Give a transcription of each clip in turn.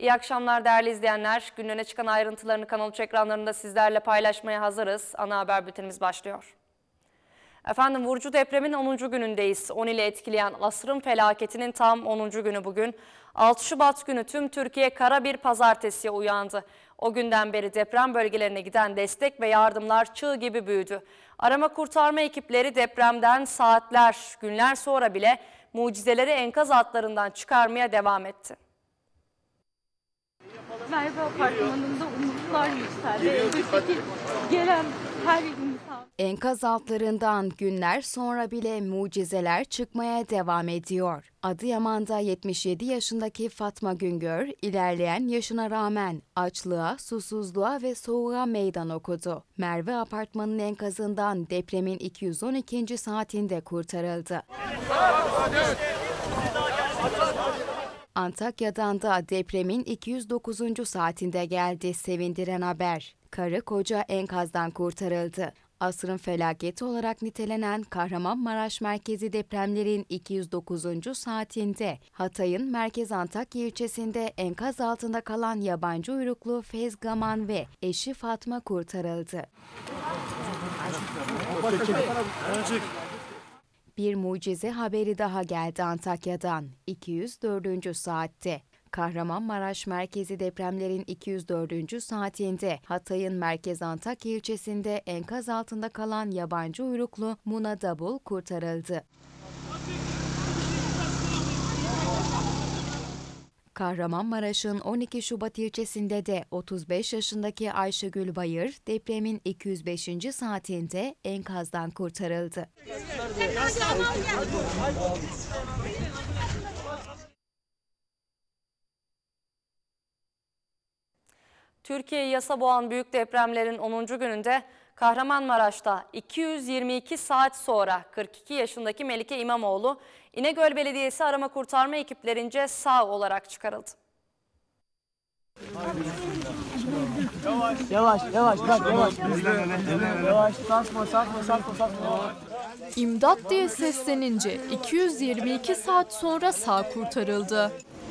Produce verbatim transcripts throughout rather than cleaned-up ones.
İyi akşamlar değerli izleyenler. Günün öne çıkan ayrıntılarını Kanal üç ekranlarında sizlerle paylaşmaya hazırız. Ana haber bültenimiz başlıyor. Efendim vurucu depremin onuncu günündeyiz. on ile etkileyen asrın felaketinin tam onuncu günü bugün. altı Şubat günü tüm Türkiye kara bir pazartesiye uyandı. O günden beri deprem bölgelerine giden destek ve yardımlar çığ gibi büyüdü. Arama kurtarma ekipleri depremden saatler, günler sonra bile mucizeleri enkaz altlarından çıkarmaya devam etti. Merve Apartmanı'nda umutlar yükseldi. Elbette gelen her insan. Enkaz altlarından günler sonra bile mucizeler çıkmaya devam ediyor. Adıyaman'da yetmiş yedi yaşındaki Fatma Güngör, ilerleyen yaşına rağmen açlığa, susuzluğa ve soğuğa meydan okudu. Merve Apartmanı'nın enkazından depremin iki yüz on ikinci saatinde kurtarıldı. Antakya'dan da depremin iki yüz dokuzuncu saatinde geldi sevindiren haber. Karı koca enkazdan kurtarıldı. Asrın felaketi olarak nitelenen Kahramanmaraş merkezi depremlerin iki yüz dokuzuncu saatinde Hatay'ın Merkez Antakya ilçesinde enkaz altında kalan yabancı uyruklu Fez Gaman ve eşi Fatma kurtarıldı. Bir mucize haberi daha geldi Antakya'dan. iki yüz dördüncü saatte. Kahramanmaraş merkezi depremlerin iki yüz dördüncü saatinde Hatay'ın Merkez Antakya ilçesinde enkaz altında kalan yabancı uyruklu Muna Dabul kurtarıldı. Kahramanmaraş'ın on iki Şubat ilçesinde de otuz beş yaşındaki Ayşegül Bayır depremin iki yüz beşinci saatinde enkazdan kurtarıldı. Türkiye'yi yasa boğan büyük depremlerin onuncu gününde Kahramanmaraş'ta iki yüz yirmi iki saat sonra kırk iki yaşındaki Melike İmamoğlu İnegöl Belediyesi arama kurtarma ekiplerince sağ olarak çıkarıldı. Yavaş yavaş yavaş bak yavaş. Yavaş sarsma sarsma sarsma sarsma. İmdat diye seslenince iki yüz yirmi iki saat sonra sağ kurtarıldı.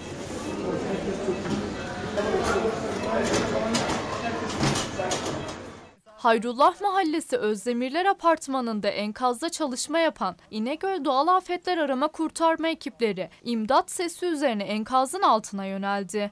Hayrullah Mahallesi Özdemirler Apartmanı'nda enkazda çalışma yapan İnegöl Doğal Afetler Arama Kurtarma ekipleri imdat sesi üzerine enkazın altına yöneldi.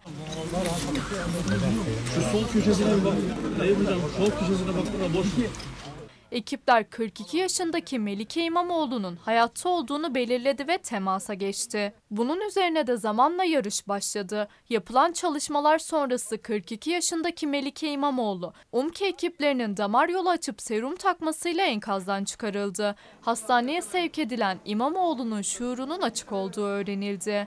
Şu sol köşesine bak. Sol köşesine bak. Boş. Ekipler kırk iki yaşındaki Melike İmamoğlu'nun hayatta olduğunu belirledi ve temasa geçti. Bunun üzerine de zamanla yarış başladı. Yapılan çalışmalar sonrası kırk iki yaşındaki Melike İmamoğlu, UMKE ekiplerinin damar yolu açıp serum takmasıyla enkazdan çıkarıldı. Hastaneye sevk edilen İmamoğlu'nun şuurunun açık olduğu öğrenildi.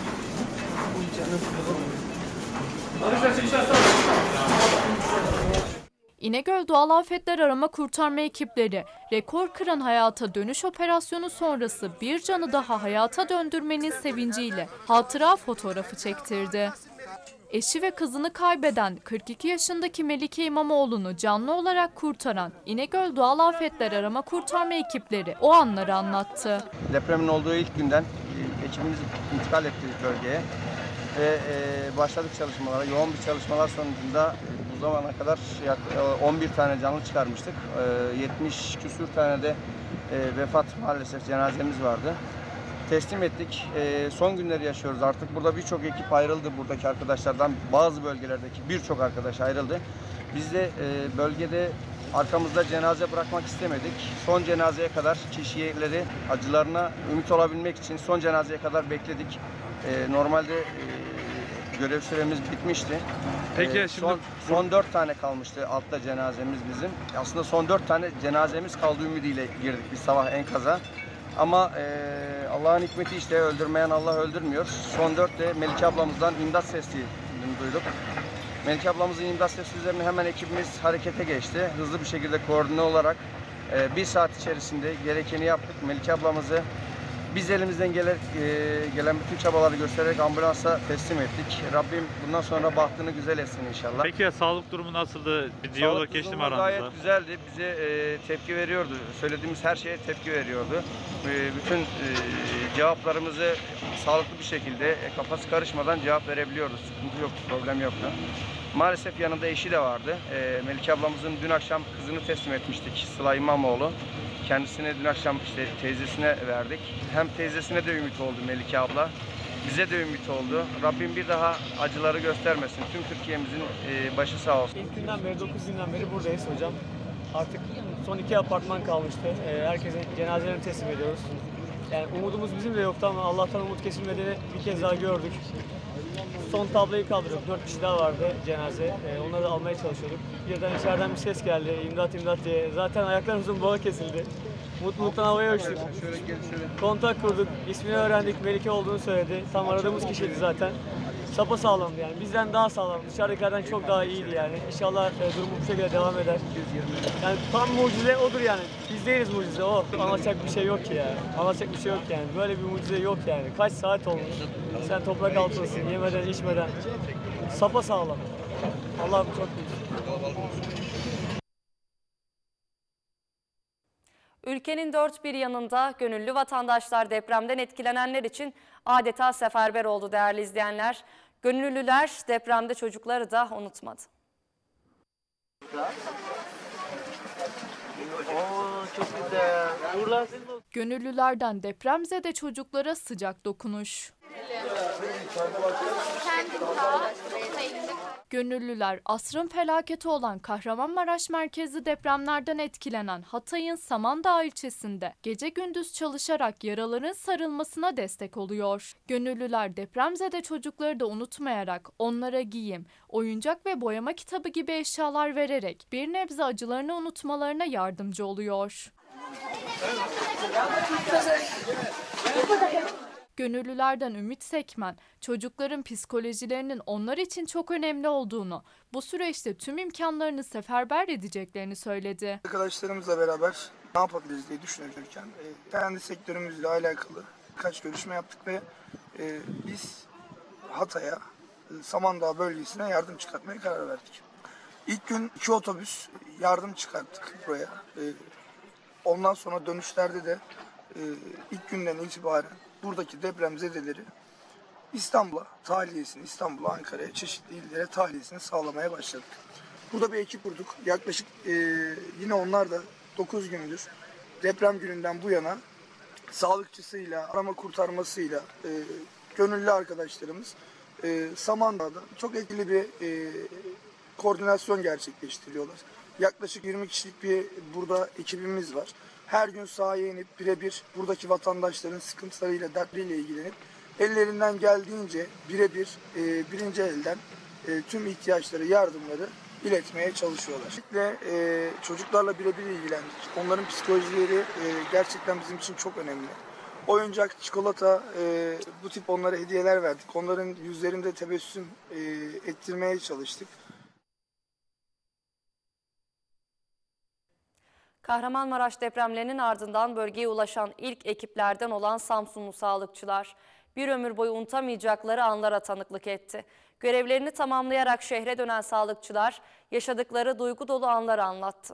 İnegöl Doğal Afetler Arama Kurtarma ekipleri rekor kıran hayata dönüş operasyonu sonrası bir canı daha hayata döndürmenin sevinciyle hatıra fotoğrafı çektirdi. Eşi ve kızını kaybeden kırk iki yaşındaki Melike İmamoğlu'nu canlı olarak kurtaran İnegöl Doğal Afetler Arama Kurtarma ekipleri o anları anlattı. Depremin olduğu ilk günden ekibimiz intikal etti bölgeye ve başladık çalışmalara. Yoğun bir çalışmalar sonucunda bu zamana kadar on bir tane canlı çıkarmıştık. yetmiş küsür tane de vefat maalesef cenazemiz vardı. Teslim ettik. Son günleri yaşıyoruz artık. Burada birçok ekip ayrıldı buradaki arkadaşlardan. Bazı bölgelerdeki birçok arkadaş ayrıldı. Biz de bölgede arkamızda cenaze bırakmak istemedik. Son cenazeye kadar kişileri acılarına ümit olabilmek için son cenazeye kadar bekledik. Normalde görev süremiz bitmişti. Peki ee, şimdi son, son dört tane kalmıştı altta cenazemiz bizim. Aslında son dört tane cenazemiz kaldığı ümidiyle girdik biz sabah enkaza. Ama e, Allah'ın hikmeti işte öldürmeyen Allah öldürmüyor. Son dört de Melike ablamızdan imdat sesini duyduk. Melike ablamızın imdat sesi üzerine hemen ekibimiz harekete geçti. Hızlı bir şekilde koordine olarak e, bir saat içerisinde gerekeni yaptık. Melike ablamızı Biz elimizden gelen, e, gelen bütün çabaları göstererek ambulansa teslim ettik. Rabbim bundan sonra bahtını güzel etsin inşallah. Peki ya sağlık durumu nasıldı? Bir diyalog Sağlık geçti mi durumu aranızda? Gayet güzeldi. Bize e, tepki veriyordu. Söylediğimiz her şeye tepki veriyordu. E, bütün e, cevaplarımızı sağlıklı bir şekilde e, kafası karışmadan cevap verebiliyordu. Sıkıntı yoktu, problem yoktu. Maalesef yanında eşi de vardı. E, Melike ablamızın dün akşam kızını teslim etmiştik. Sıla İmamoğlu. Kendisine dün akşam işte teyzesine verdik. Hem teyzesine de ümit oldu Melike abla. Bize de ümit oldu. Rabbim bir daha acıları göstermesin. Tüm Türkiye'mizin e, başı sağ olsun. İlk günden beri, dokuz günden beri buradayız hocam. Artık son iki apartman kalmıştı. Ee, herkesin cenazelerini teslim ediyoruz. Yani umudumuz bizim de yoktu ama Allah'tan umut kesilmediğini bir kez daha gördük. Son tabloyu kaldırdık. Dört kişi daha vardı cenaze. Ee, onları da almaya çalışıyorduk. Birden içeriden bir ses geldi. İmdat imdat diye. Zaten ayaklarımızın bağı kesildi. Mutluluktan havaya uçtuk. Kontak kurduk. İsmini öğrendik. Melike olduğunu söyledi. Tam aradığımız kişiydi zaten. Sapa sağlamdı yani. Bizden daha sağlam. Dışarıdakilerden çok daha iyiydi yani. İnşallah e, durumu bu şekilde devam eder. Yani tam mucize odur yani. Biz değiliz mucize o. Anlatacak bir şey yok ki ya. Anlatacak bir şey yok yani. Böyle bir mucize yok yani. Kaç saat olmuş. Sen toprak altındasın. Yemeden içmeden. Sapa sağlam. Allah'ım çok büyük. Ülkenin dört bir yanında gönüllü vatandaşlar depremden etkilenenler için adeta seferber oldu değerli izleyenler. Gönüllüler depremde çocukları da unutmadı. Gönüllülerden depremzede çocuklara sıcak dokunuş. Gönüllüler asrın felaketi olan Kahramanmaraş merkezli depremlerden etkilenen Hatay'ın Samandağ ilçesinde gece gündüz çalışarak yaraların sarılmasına destek oluyor. Gönüllüler depremzede çocukları da unutmayarak onlara giyim, oyuncak ve boyama kitabı gibi eşyalar vererek bir nebze acılarını unutmalarına yardımcı oluyor. Gönüllülerden Ümit Sekmen, çocukların psikolojilerinin onlar için çok önemli olduğunu, bu süreçte tüm imkanlarını seferber edeceklerini söyledi. Arkadaşlarımızla beraber ne yapabiliriz diye düşünürken e, kendi sektörümüzle alakalı birkaç görüşme yaptık ve e, biz Hatay'a, e, Samandağ bölgesine yardım çıkartmaya karar verdik. İlk gün iki otobüs yardım çıkarttık buraya. E, ondan sonra dönüşlerde de e, ilk günden itibaren buradaki depremzedeleri İstanbul'a tahliyesini, İstanbul'a, Ankara'ya, çeşitli illere tahliyesini sağlamaya başladık. Burada bir ekip kurduk. Yaklaşık e, yine onlar da dokuz gündür deprem gününden bu yana sağlıkçısıyla, arama kurtarmasıyla e, gönüllü arkadaşlarımız e, Samandağ'da çok etkili bir e, koordinasyon gerçekleştiriyorlar. Yaklaşık yirmi kişilik bir burada ekibimiz var. Her gün sahaya inip birebir buradaki vatandaşların sıkıntılarıyla, dertleriyle ilgilenip ellerinden geldiğince birebir e, birinci elden e, tüm ihtiyaçları, yardımları iletmeye çalışıyorlar. Özellikle e, çocuklarla birebir ilgilendik. Onların psikolojileri e, gerçekten bizim için çok önemli. Oyuncak, çikolata, e, bu tip onlara hediyeler verdik. Onların yüzlerinde tebessüm e, ettirmeye çalıştık. Kahramanmaraş depremlerinin ardından bölgeye ulaşan ilk ekiplerden olan Samsunlu sağlıkçılar bir ömür boyu unutamayacakları anlara tanıklık etti. Görevlerini tamamlayarak şehre dönen sağlıkçılar yaşadıkları duygu dolu anları anlattı.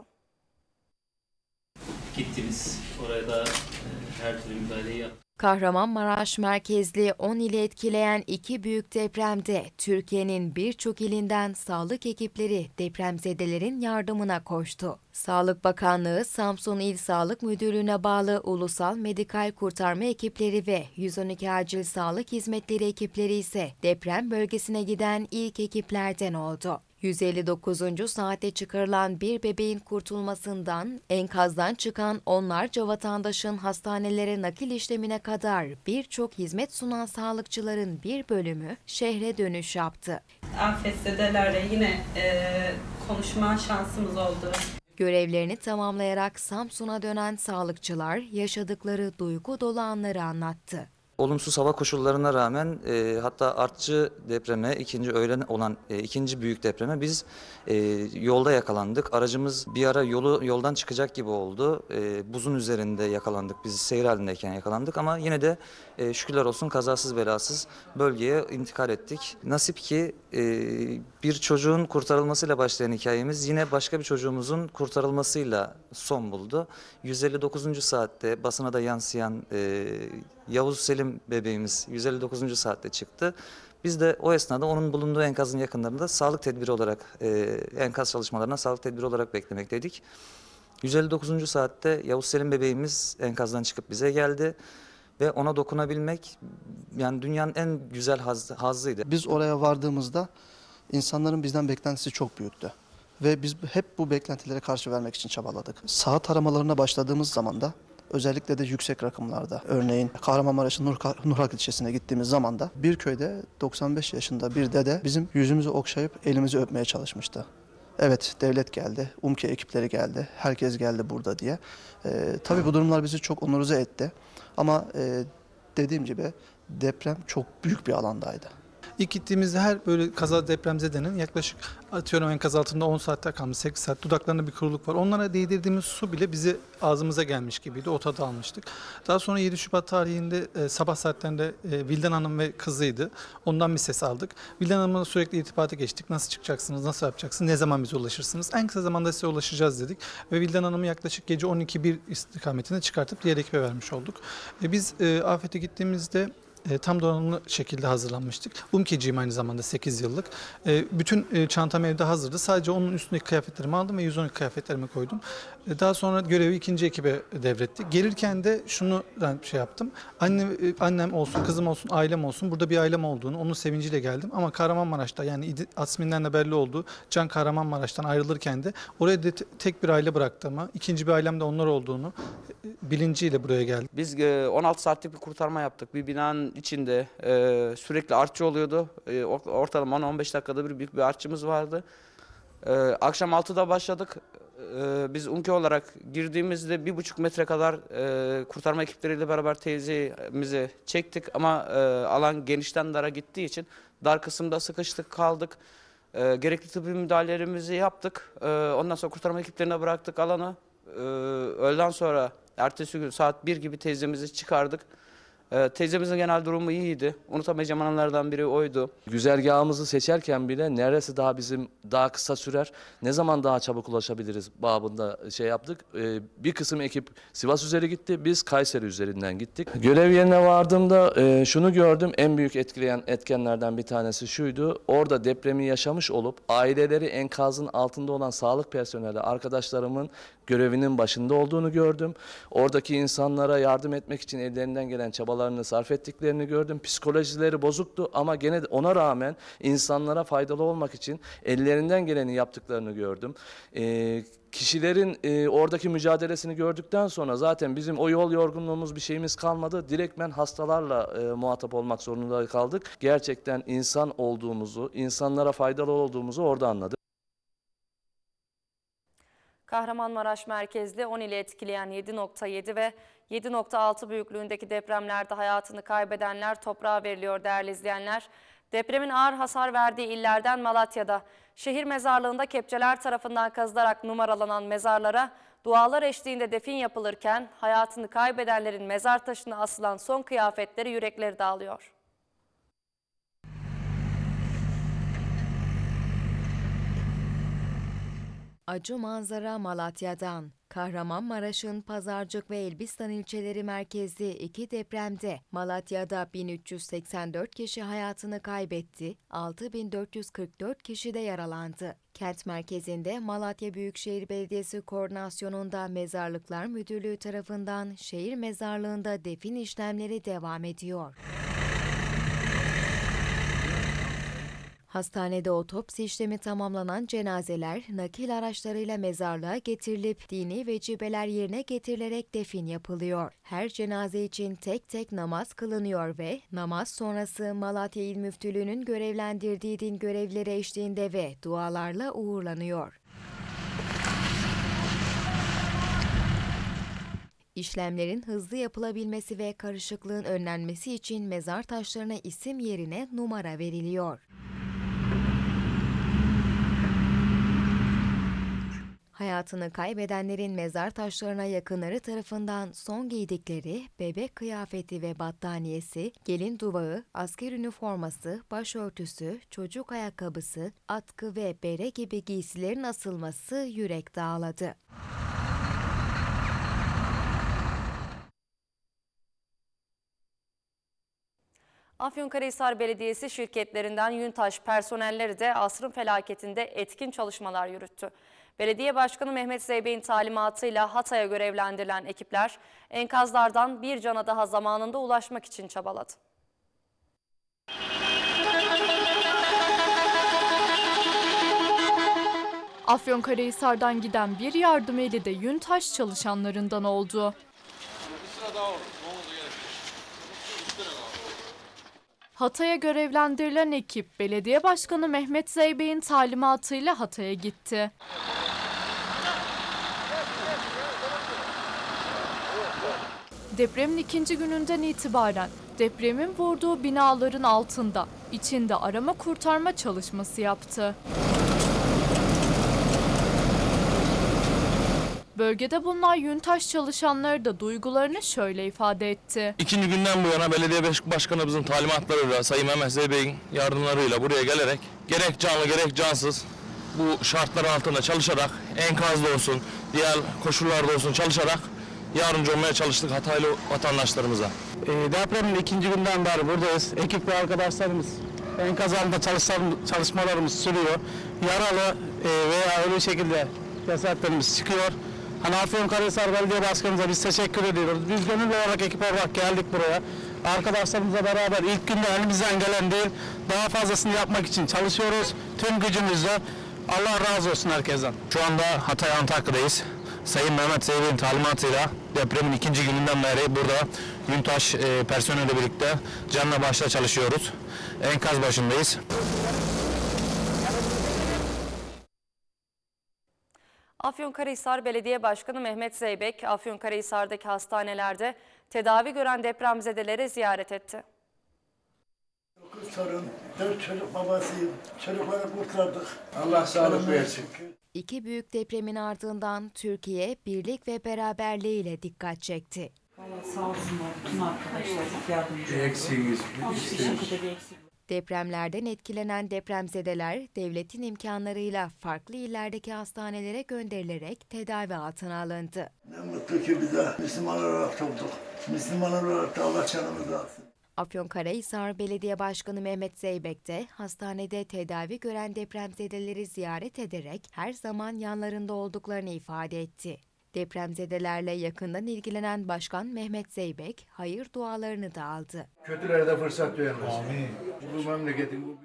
Gittiniz, oraya da her türlü müdahaleyi yaptık. Kahramanmaraş merkezli on ili etkileyen iki büyük depremde Türkiye'nin birçok ilinden sağlık ekipleri depremzedelerin yardımına koştu. Sağlık Bakanlığı, Samsun İl Sağlık Müdürlüğü'ne bağlı Ulusal Medikal Kurtarma Ekipleri ve yüz on iki Acil Sağlık Hizmetleri ekipleri ise deprem bölgesine giden ilk ekiplerden oldu. yüz elli dokuzuncu saate çıkarılan bir bebeğin kurtulmasından, enkazdan çıkan onlarca vatandaşın hastanelere nakil işlemine kadar birçok hizmet sunan sağlıkçıların bir bölümü şehre dönüş yaptı. Afetzedelerle yine e, konuşma şansımız oldu. Görevlerini tamamlayarak Samsun'a dönen sağlıkçılar yaşadıkları duygu dolu anları anlattı. Olumsuz hava koşullarına rağmen e, hatta artçı depreme, ikinci öğlen olan e, ikinci büyük depreme biz e, yolda yakalandık. Aracımız bir ara yolu yoldan çıkacak gibi oldu. E, buzun üzerinde yakalandık. Biz seyir halindeyken yakalandık ama yine de e, şükürler olsun kazasız belasız bölgeye intikal ettik. Nasip ki e, bir çocuğun kurtarılmasıyla başlayan hikayemiz yine başka bir çocuğumuzun kurtarılmasıyla son buldu. yüz elli dokuzuncu saatte basına da yansıyan e, Yavuz Selim bebeğimiz yüz elli dokuzuncu saatte çıktı. Biz de o esnada onun bulunduğu enkazın yakınlarında sağlık tedbiri olarak, e, enkaz çalışmalarına sağlık tedbiri olarak beklemekteydik. yüz elli dokuzuncu saatte Yavuz Selim bebeğimiz enkazdan çıkıp bize geldi ve ona dokunabilmek yani dünyanın en güzel haz, hazzıydı. Biz oraya vardığımızda insanların bizden beklentisi çok büyüktü. Ve biz hep bu beklentilere karşı vermek için çabaladık. Saat aramalarına başladığımız zaman da özellikle de yüksek rakımlarda, örneğin Kahramanmaraş'ın Nurhak, Nurhak ilçesine gittiğimiz zaman da bir köyde doksan beş yaşında bir dede bizim yüzümüzü okşayıp elimizi öpmeye çalışmıştı. Evet, devlet geldi, UMKE ekipleri geldi, herkes geldi burada diye. Ee, tabii bu durumlar bizi çok onurize etti. Ama e, dediğim gibi deprem çok büyük bir alandaydı. İlk gittiğimizde her böyle kaza depremzedenin yaklaşık atıyorum enkaz altında on saatte kalmış, sekiz saat dudaklarında bir kuruluk var. Onlara değdirdiğimiz su bile bizi ağzımıza gelmiş gibiydi. O tadı almıştık. Daha sonra yedi Şubat tarihinde e, sabah saatlerinde e, Vildan Hanım ve kızıydı. Ondan bir ses aldık. Vildan Hanım'la sürekli irtibata geçtik. Nasıl çıkacaksınız, nasıl yapacaksınız, ne zaman bize ulaşırsınız? En kısa zamanda size ulaşacağız dedik. Ve Vildan Hanım'ı yaklaşık gece on iki bir istikametinde çıkartıp diğer ekibe vermiş olduk. E, biz e, afete gittiğimizde E, tam donanımlı şekilde hazırlanmıştık. UMKE'ciyim aynı zamanda sekiz yıllık. E, bütün e, çantam evde hazırdı. Sadece onun üstündeki kıyafetlerimi aldım ve yüz on iki kıyafetlerimi koydum. E, daha sonra görevi ikinci ekibe devretti. Gelirken de şunu ben şey yaptım. Annem, e, annem olsun, kızım olsun, ailem olsun. Burada bir ailem olduğunu, onun sevinciyle geldim. Ama Kahramanmaraş'ta yani isminden de belli olduğu Can Kahramanmaraş'tan ayrılırken de oraya de tek bir aile bıraktığımı, ikinci bir ailem de onlar olduğunu e, bilinciyle buraya geldim. Biz e, on altı saatlik bir kurtarma yaptık. Bir binanın içinde e, sürekli artçı oluyordu. E, ortalama on on beş dakikada bir büyük bir artçımız vardı. E, akşam altıda başladık. E, biz UMKE olarak girdiğimizde bir buçuk metre kadar e, kurtarma ekipleriyle beraber teyzemizi çektik. Ama e, alan genişten dara gittiği için dar kısımda sıkıştık kaldık. E, gerekli tıbbi müdahalelerimizi yaptık. E, ondan sonra kurtarma ekiplerine bıraktık alanı. E, öğleden sonra ertesi gün saat bir gibi teyzemizi çıkardık. Ee, teyzemizin genel durumu iyiydi. Unutamayacağım anlardan biri oydu. Güzergahımızı seçerken bile neresi daha bizim daha kısa sürer, ne zaman daha çabuk ulaşabiliriz babında şey yaptık. Ee, bir kısım ekip Sivas üzeri gitti, biz Kayseri üzerinden gittik. Görev yerine vardığımda e, şunu gördüm, en büyük etkileyen etkenlerden bir tanesi şuydu. Orada depremi yaşamış olup aileleri enkazın altında olan sağlık personeli arkadaşlarımın görevinin başında olduğunu gördüm. Oradaki insanlara yardım etmek için ellerinden gelen çabalarını sarf ettiklerini gördüm. Psikolojileri bozuktu ama gene de ona rağmen insanlara faydalı olmak için ellerinden geleni yaptıklarını gördüm. Ee, kişilerin e, oradaki mücadelesini gördükten sonra zaten bizim o yol yorgunluğumuz bir şeyimiz kalmadı. Direktmen hastalarla e, muhatap olmak zorunda kaldık. Gerçekten insan olduğumuzu, insanlara faydalı olduğumuzu orada anladık. Kahramanmaraş merkezli on ili etkileyen yedi nokta yedi ve yedi nokta altı büyüklüğündeki depremlerde hayatını kaybedenler toprağa veriliyor değerli izleyenler. Depremin ağır hasar verdiği illerden Malatya'da şehir mezarlığında kepçeler tarafından kazılarak numaralanan mezarlara dualar eşliğinde defin yapılırken hayatını kaybedenlerin mezar taşına asılan son kıyafetleri yürekleri dağılıyor. Acı manzara Malatya'dan. Kahramanmaraş'ın Pazarcık ve Elbistan ilçeleri merkezli iki depremde Malatya'da bin üç yüz seksen dört kişi hayatını kaybetti, altı bin dört yüz kırk dört kişi de yaralandı. Kent merkezinde Malatya Büyükşehir Belediyesi koordinasyonunda Mezarlıklar Müdürlüğü tarafından şehir mezarlığında defin işlemleri devam ediyor. Hastanede otopsi işlemi tamamlanan cenazeler nakil araçlarıyla mezarlığa getirilip dini vecibeler yerine getirilerek defin yapılıyor. Her cenaze için tek tek namaz kılınıyor ve namaz sonrası Malatya İl Müftülüğü'nün görevlendirdiği din görevlileri eşliğinde ve dualarla uğurlanıyor. İşlemlerin hızlı yapılabilmesi ve karışıklığın önlenmesi için mezar taşlarına isim yerine numara veriliyor. Hayatını kaybedenlerin mezar taşlarına yakınları tarafından son giydikleri bebek kıyafeti ve battaniyesi, gelin duvağı, asker üniforması, başörtüsü, çocuk ayakkabısı, atkı ve bere gibi giysilerin asılması yürek dağladı. Afyonkarahisar Belediyesi şirketlerinden Yüntaş personelleri de asrın felaketinde etkin çalışmalar yürüttü. Belediye Başkanı Mehmet Zeybek'in talimatıyla Hatay'a görevlendirilen ekipler enkazlardan bir cana daha zamanında ulaşmak için çabaladı. Afyonkarahisar'dan giden bir yardım eli de Yüntaş çalışanlarından oldu. Hatay'a görevlendirilen ekip, Belediye Başkanı Mehmet Zeybek'in talimatıyla Hatay'a gitti. Depremin ikinci gününden itibaren depremin vurduğu binaların altında, içinde arama kurtarma çalışması yaptı. Bölgede bulunan Yüntaş çalışanları da duygularını şöyle ifade etti. İkinci günden bu yana belediye başkanımızın talimatlarıyla, Sayın Mehmet Zeybek'in yardımlarıyla buraya gelerek gerek canlı gerek cansız bu şartlar altında çalışarak, enkazda olsun, diğer koşullarda olsun çalışarak yardımcı olmaya çalıştık Hataylı vatandaşlarımıza. E, depremin ikinci günden beri buradayız. Ekip ve arkadaşlarımız enkaz altında çalışmalarımız sürüyor. Yaralı e, veya ölü şekilde cesetlerimiz çıkıyor. Hani Afyonkarahisar Belediye Başkanımıza biz teşekkür ediyoruz. Biz gönüllü olarak ekip olarak geldik buraya. Arkadaşlarımızla beraber ilk günde elimizden gelen değil, daha fazlasını yapmak için çalışıyoruz. Tüm gücümüzle. Allah razı olsun herkesten. Şu anda Hatay Antakya'dayız. Sayın Mehmet Zeybek'in talimatıyla depremin ikinci gününden beri burada Yüntaş e, personeliyle birlikte canla başla çalışıyoruz. Enkaz başındayız. Afyonkarahisar Belediye Başkanı Mehmet Zeybek, Afyonkarahisar'daki hastanelerde tedavi gören depremzedeleri ziyaret etti. dokuz torun, dört çocuk babasıyım. Çocukları kurtardık. Allah sağlık versin. İki büyük depremin ardından Türkiye birlik ve beraberliğiyle dikkat çekti. Sağ olsunlar bütün arkadaşlar çok yardımcı oldu. Eksiğiniz. Depremlerden etkilenen depremzedeler devletin imkanlarıyla farklı illerdeki hastanelere gönderilerek tedavi altına alındı. Ne mutlu ki bize Müslüman olarak doğduk. Müslüman olarak da Allah canımızı alsın. Afyonkarahisar Belediye Başkanı Mehmet Zeybek de hastanede tedavi gören depremzedeleri ziyaret ederek her zaman yanlarında olduklarını ifade etti. Depremzedelerle yakından ilgilenen Başkan Mehmet Zeybek hayır dualarını da aldı. Kötülere de fırsat vermesin. Amin. Bu memleketin bu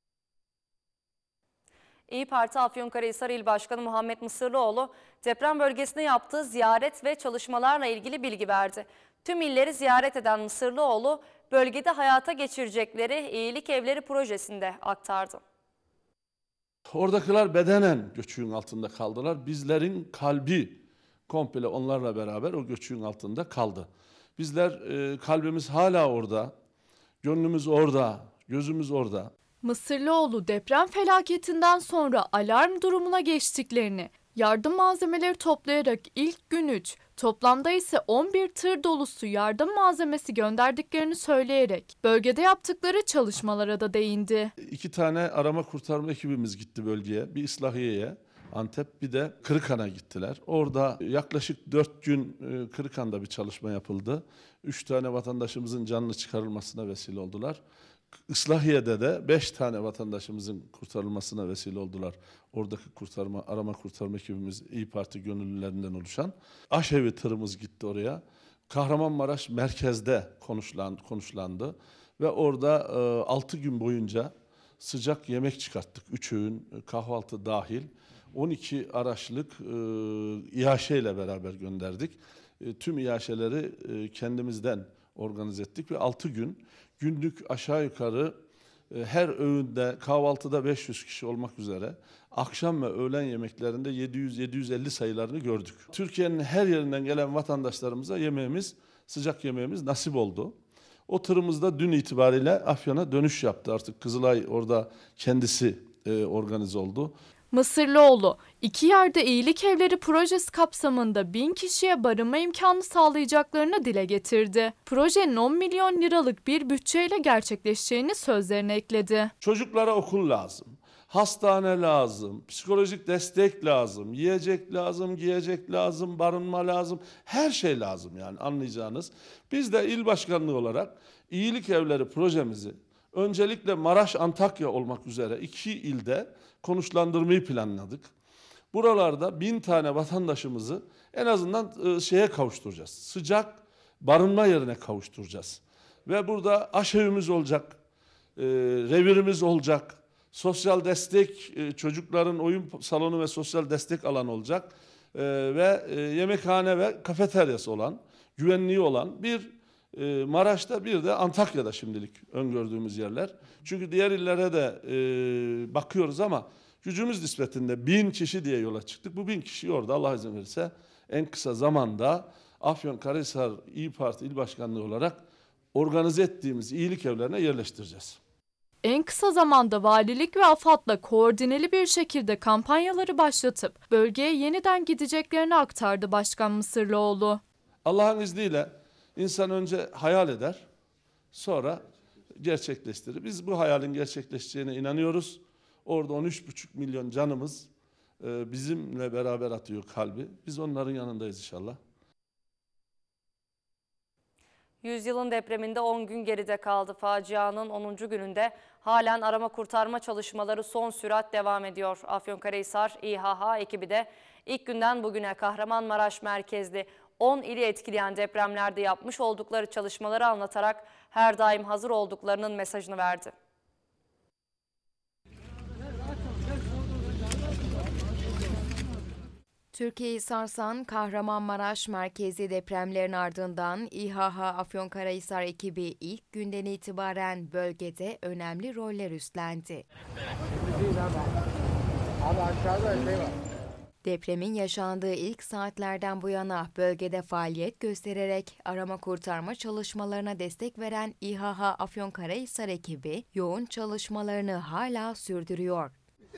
İYİ Parti Afyonkarahisar İl Başkanı Muhammed Mısırlıoğlu deprem bölgesine yaptığı ziyaret ve çalışmalarla ilgili bilgi verdi. Tüm illeri ziyaret eden Mısırlıoğlu bölgede hayata geçirecekleri iyilik evleri projesinde aktardı. Oradakiler bedenen göçüğün altında kaldılar. Bizlerin kalbi komple onlarla beraber o göçüğün altında kaldı. Bizler e, kalbimiz hala orada, gönlümüz orada, gözümüz orada. Mısırlıoğlu deprem felaketinden sonra alarm durumuna geçtiklerini, yardım malzemeleri toplayarak ilk gün üç, toplamda ise on bir tır dolusu yardım malzemesi gönderdiklerini söyleyerek bölgede yaptıkları çalışmalara da değindi. İki tane arama kurtarma ekibimiz gitti bölgeye, bir İslahiye'ye, Antep, bir de Kırıkhan'a gittiler. Orada yaklaşık dört gün Kırıkhan'da bir çalışma yapıldı. Üç tane vatandaşımızın canlı çıkarılmasına vesile oldular. İslahiye'de de beş tane vatandaşımızın kurtarılmasına vesile oldular. Oradaki kurtarma, arama kurtarma ekibimiz İYİ Parti gönüllülerinden oluşan. Aşevi tırımız gitti oraya. Kahramanmaraş merkezde konuşlandı, konuşlandı. Ve orada e, altı gün boyunca sıcak yemek çıkarttık. Üç öğün kahvaltı dahil. on iki araçlık e, İHŞ ile beraber gönderdik. E, tüm İHŞ'leri e, kendimizden organize ettik ve altı gün günlük aşağı yukarı her öğünde kahvaltıda beş yüz kişi olmak üzere akşam ve öğlen yemeklerinde yedi yüz yedi yüz elli sayılarını gördük. Türkiye'nin her yerinden gelen vatandaşlarımıza yemeğimiz, sıcak yemeğimiz nasip oldu. O tırımız da dün itibariyle Afyon'a dönüş yaptı. Artık Kızılay orada kendisi e, organize oldu. Mısırlıoğlu, iki yerde iyilik evleri projesi kapsamında bin kişiye barınma imkanı sağlayacaklarını dile getirdi. Projenin on milyon liralık bir bütçeyle gerçekleşeceğini sözlerine ekledi. Çocuklara okul lazım, hastane lazım, psikolojik destek lazım, yiyecek lazım, giyecek lazım, barınma lazım, her şey lazım yani anlayacağınız. Biz de il başkanlığı olarak iyilik evleri projemizi öncelikle Maraş, Antakya olmak üzere iki ilde konuşlandırmayı planladık. Buralarda bin tane vatandaşımızı en azından şeye kavuşturacağız. Sıcak barınma yerine kavuşturacağız. Ve burada aşevimiz olacak, revirimiz olacak, sosyal destek, çocukların oyun salonu ve sosyal destek alanı olacak ve yemekhane ve kafeteryası olan, güvenliği olan bir Maraş'ta bir de Antakya'da şimdilik öngördüğümüz yerler. Çünkü diğer illere de e, bakıyoruz ama gücümüz nispetinde bin kişi diye yola çıktık. Bu bin kişiyi orada Allah izin verirse en kısa zamanda Afyonkarahisar İYİ Parti İl Başkanlığı olarak organize ettiğimiz iyilik evlerine yerleştireceğiz. En kısa zamanda valilik ve AFAD'la koordineli bir şekilde kampanyaları başlatıp bölgeye yeniden gideceklerini aktardı Başkan Mısırlıoğlu. Allah'ın izniyle İnsan önce hayal eder, sonra gerçekleştirir. Biz bu hayalin gerçekleşeceğine inanıyoruz. Orada on üç buçuk milyon canımız e, bizimle beraber atıyor kalbi. Biz onların yanındayız inşallah. Yüzyılın depreminde on gün geride kaldı. Facianın onuncu gününde halen arama kurtarma çalışmaları son sürat devam ediyor. Afyonkarahisar İHA ekibi de ilk günden bugüne Kahramanmaraş merkezli on ili etkileyen depremlerde yapmış oldukları çalışmaları anlatarak her daim hazır olduklarının mesajını verdi. Türkiye'yi sarsan Kahramanmaraş merkezi depremlerin ardından İHA Afyonkarahisar ekibi ilk günden itibaren bölgede önemli roller üstlendi. Depremin yaşandığı ilk saatlerden bu yana bölgede faaliyet göstererek arama kurtarma çalışmalarına destek veren İHA Afyonkarahisar ekibi yoğun çalışmalarını hala sürdürüyor.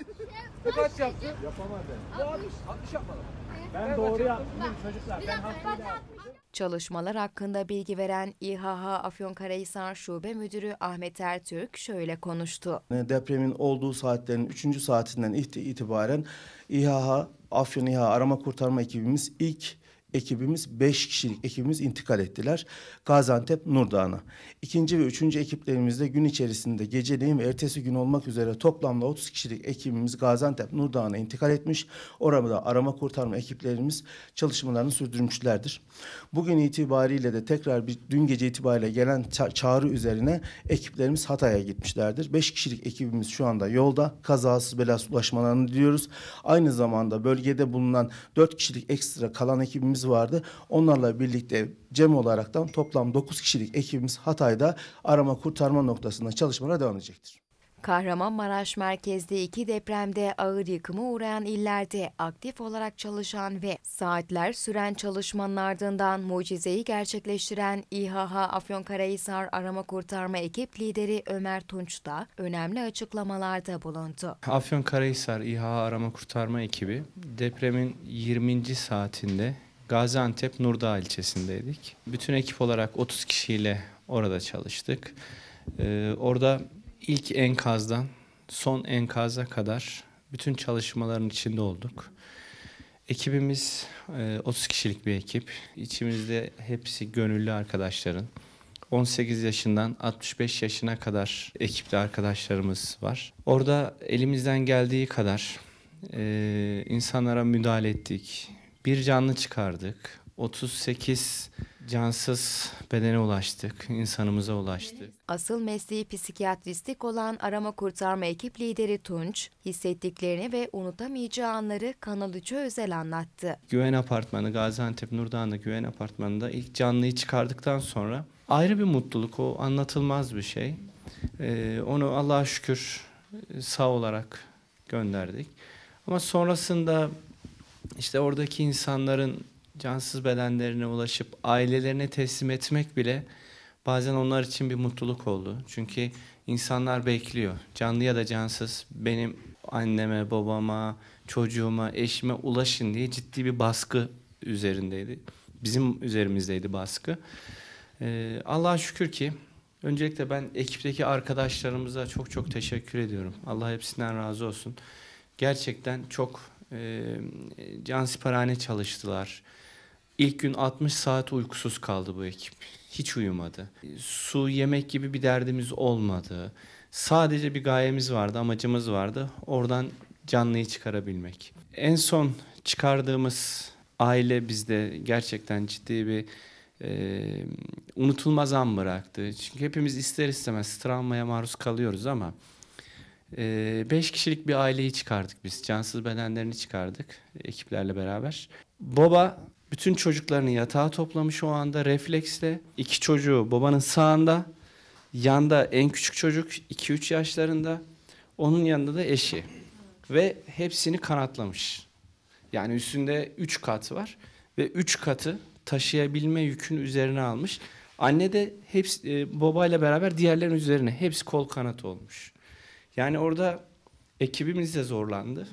Kaç yaptı? Yapamadı. altmış yapmadım. Ben doğru yaptım çocuklar. Ben hakkıyla yaptım. Çalışmalar hakkında bilgi veren İHA Afyonkarahisar Şube Müdürü Ahmet Ertürk şöyle konuştu. Depremin olduğu saatlerin üçüncü saatinden itibaren İHA, Afyon İHA arama kurtarma ekibimiz ilk ekibimiz beş kişilik ekibimiz intikal ettiler Gaziantep Nurdağ'ına. İkinci ve üçüncü ekiplerimiz de gün içerisinde geceleyin ve ertesi gün olmak üzere toplamda otuz kişilik ekibimiz Gaziantep Nurdağ'ına intikal etmiş. Orada arama kurtarma ekiplerimiz çalışmalarını sürdürmüşlerdir. Bugün itibariyle de tekrar bir dün gece itibariyle gelen ça- çağrı üzerine ekiplerimiz Hatay'a gitmişlerdir. beş kişilik ekibimiz şu anda yolda kazasız belasız ulaşmalarını diliyoruz. Aynı zamanda bölgede bulunan dört kişilik ekstra kalan ekibimiz vardı. Onlarla birlikte cem olaraktan toplam dokuz kişilik ekibimiz Hatay'da arama kurtarma noktasında çalışmalara devam edecektir. Kahramanmaraş merkezli iki depremde ağır yıkıma uğrayan illerde aktif olarak çalışan ve saatler süren çalışmanın ardından mucizeyi gerçekleştiren İHA Afyonkarahisar arama kurtarma ekip lideri Ömer Tunç da önemli açıklamalarda bulundu. Afyonkarahisar İHA arama kurtarma ekibi depremin yirminci saatinde Gaziantep Nurdağ ilçesindeydik. Bütün ekip olarak otuz kişiyle orada çalıştık. Ee, orada ilk enkazdan son enkaza kadar bütün çalışmaların içinde olduk. Ekibimiz e, otuz kişilik bir ekip. İçimizde hepsi gönüllü arkadaşların. on sekiz yaşından altmış beş yaşına kadar ekipte arkadaşlarımız var. Orada elimizden geldiği kadar e, insanlara müdahale ettik. Bir canlı çıkardık. otuz sekiz cansız bedene ulaştık, insanımıza ulaştık. Asıl mesleği psikiyatristik olan arama kurtarma ekip lideri Tunç, hissettiklerini ve unutamayacağı anları Kanal üç'e özel anlattı. Güven Apartmanı, Gaziantep Nurdağ'ında Güven Apartmanı'nda ilk canlıyı çıkardıktan sonra ayrı bir mutluluk, o anlatılmaz bir şey. Ee, onu Allah'a şükür e, sağ olarak gönderdik. Ama sonrasında işte oradaki insanların cansız bedenlerine ulaşıp ailelerine teslim etmek bile bazen onlar için bir mutluluk oldu. Çünkü insanlar bekliyor. Canlı ya da cansız benim anneme, babama, çocuğuma, eşime ulaşın diye ciddi bir baskı üzerindeydi. Bizim üzerimizdeydi baskı. Ee, Allah'a şükür ki öncelikle ben ekipteki arkadaşlarımıza çok çok teşekkür ediyorum. Allah hepsinden razı olsun. Gerçekten çok e, cansiperhane çalıştılar. İlk gün altmış saat uykusuz kaldı bu ekip. Hiç uyumadı. Su, yemek gibi bir derdimiz olmadı. Sadece bir gayemiz vardı, amacımız vardı. Oradan canlıyı çıkarabilmek. En son çıkardığımız aile bizde gerçekten ciddi bir e, unutulmaz an bıraktı. Çünkü hepimiz ister istemez travmaya maruz kalıyoruz ama e, beş kişilik bir aileyi çıkardık biz. Cansız bedenlerini çıkardık ekiplerle beraber. Baba bütün çocuklarını yatağa toplamış o anda refleksle. İki çocuğu babanın sağında, yanda en küçük çocuk iki üç yaşlarında, onun yanında da eşi. Ve hepsini kanatlamış. Yani üstünde üç kat var ve üç katı taşıyabilme yükünü üzerine almış. Anne de hepsi e, babayla beraber diğerlerinin üzerine hepsi kol kanat olmuş. Yani orada ekibimiz de zorlandı.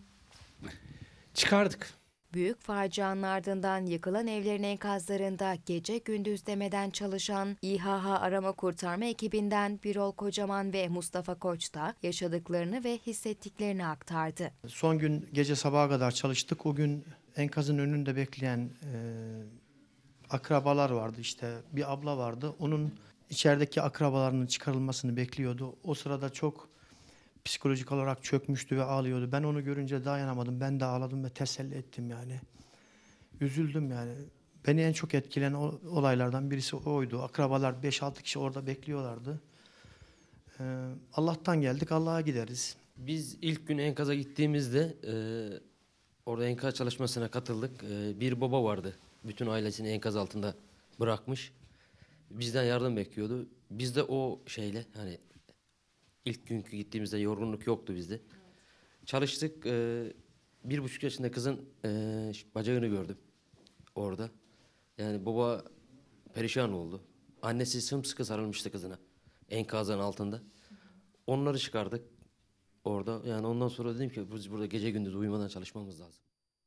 Çıkardık. Büyük facianın ardından yıkılan evlerin enkazlarında gece gündüz demeden çalışan İHA arama kurtarma ekibinden Birol Kocaman ve Mustafa Koç da yaşadıklarını ve hissettiklerini aktardı. Son gün gece sabaha kadar çalıştık. O gün enkazın önünde bekleyen e, akrabalar vardı, işte bir abla vardı. Onun içerideki akrabalarının çıkarılmasını bekliyordu. O sırada çok psikolojik olarak çökmüştü ve ağlıyordu. Ben onu görünce dayanamadım. Ben de ağladım ve teselli ettim yani. Üzüldüm yani. Beni en çok etkileyen olaylardan birisi oydu. Akrabalar beş altı kişi orada bekliyorlardı. Ee, Allah'tan geldik, Allah'a gideriz. Biz ilk gün enkaza gittiğimizde e, orada enkaz çalışmasına katıldık. E, bir baba vardı. Bütün ailesini enkaz altında bırakmış. Bizden yardım bekliyordu. Biz de o şeyle hani İlk günkü gittiğimizde yorgunluk yoktu bizde. Evet. Çalıştık. E, bir buçuk yaşında kızın e, bacağını gördüm orada. Yani baba perişan oldu. Annesi sımsıkı sarılmıştı kızına. Enkazın altında. Onları çıkardık orada. Yani ondan sonra dedim ki biz burada gece gündüz uyumadan çalışmamız lazım.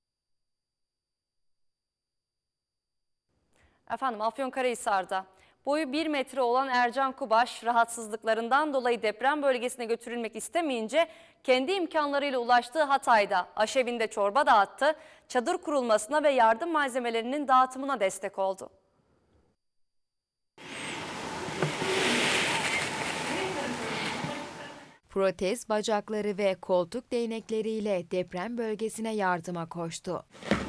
Efendim Afyonkarahisar'da boyu bir metre olan Ercan Kubaş rahatsızlıklarından dolayı deprem bölgesine götürülmek istemeyince kendi imkanlarıyla ulaştığı Hatay'da aşevinde çorba dağıttı, çadır kurulmasına ve yardım malzemelerinin dağıtımına destek oldu. Protez bacakları ve koltuk değnekleriyle deprem bölgesine yardıma koştu.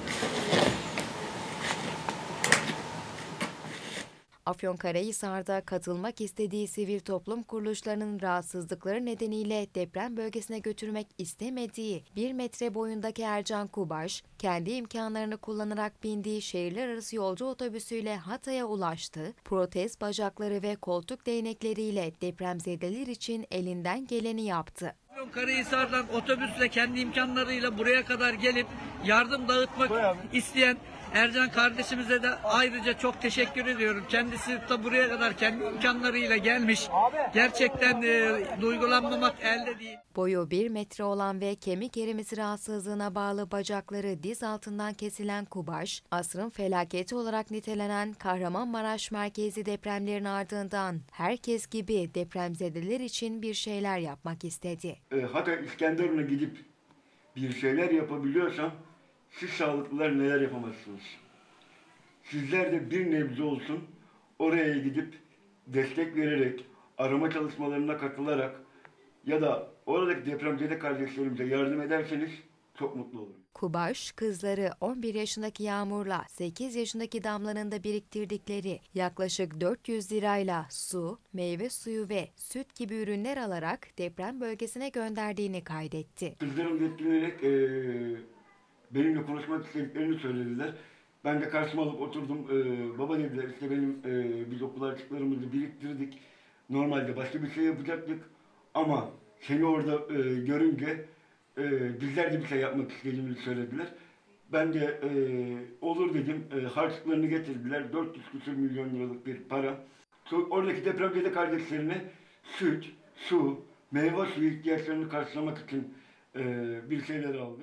Afyonkarahisar'da katılmak istediği sivil toplum kuruluşlarının rahatsızlıkları nedeniyle deprem bölgesine götürmek istemediği bir metre boyundaki Ercan Kubaş, kendi imkanlarını kullanarak bindiği şehirler arası yolcu otobüsüyle Hatay'a ulaştı, protez bacakları ve koltuk değnekleriyle depremzedeler için elinden geleni yaptı. Afyonkarahisar'dan otobüsle kendi imkanlarıyla buraya kadar gelip yardım dağıtmak isteyen Ercan kardeşimize de ayrıca çok teşekkür ediyorum. Kendisi de buraya kadar kendi imkanlarıyla gelmiş. Gerçekten e, duygulanmamak elde değil. Boyu bir metre olan ve kemik erimesi rahatsızlığına bağlı bacakları diz altından kesilen Kubaş, asrın felaketi olarak nitelenen Kahramanmaraş merkezi depremlerin ardından herkes gibi depremzedeler için bir şeyler yapmak istedi. E, Hatay İskenderun'a gidip bir şeyler yapabiliyorsam siz sağlıklılar neler yapamazsınız. Sizler de bir nebze olsun oraya gidip destek vererek, arama çalışmalarına katılarak ya da oradaki depremzede kardeşlerimize yardım ederseniz çok mutlu olurum. Kubaş, kızları on bir yaşındaki Yağmur'la sekiz yaşındaki Damla'nın da biriktirdikleri yaklaşık dört yüz lirayla su, meyve suyu ve süt gibi ürünler alarak deprem bölgesine gönderdiğini kaydetti. Kızlarım deplenerek ee, benimle konuşmak istediklerini söylediler. Ben de karşıma alıp oturdum. Ee, baba dediler işte benim e, biz okul harçlıklarımızı biriktirdik. Normalde başka bir şey yapacaktık ama seni orada e, görünce e, bizler de bir şey yapmak istediğimizi söylediler. Ben de e, olur dedim, e, harçlıklarını getirdiler, dört yüz küsur milyon liralık bir para. Oradaki depremzede kardeşlerine süt, su, meyve suyu ihtiyaçlarını karşılamak için e, bir şeyler aldı.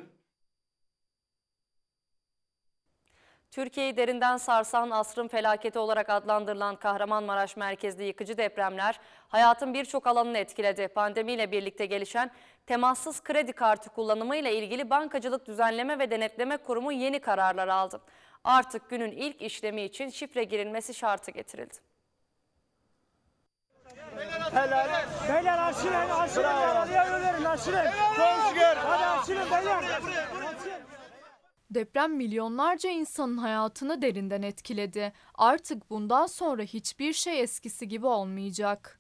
Türkiye'yi derinden sarsan asrın felaketi olarak adlandırılan Kahramanmaraş merkezli yıkıcı depremler hayatın birçok alanını etkiledi. Pandemiyle birlikte gelişen temassız kredi kartı kullanımıyla ilgili Bankacılık Düzenleme ve Denetleme Kurumu yeni kararlar aldı. Artık günün ilk işlemi için şifre girilmesi şartı getirildi. Beyler açılın, açılın, araya verin, açılın. Çok şükür. Hadi açılın beyler. Deprem milyonlarca insanın hayatını derinden etkiledi. Artık bundan sonra hiçbir şey eskisi gibi olmayacak.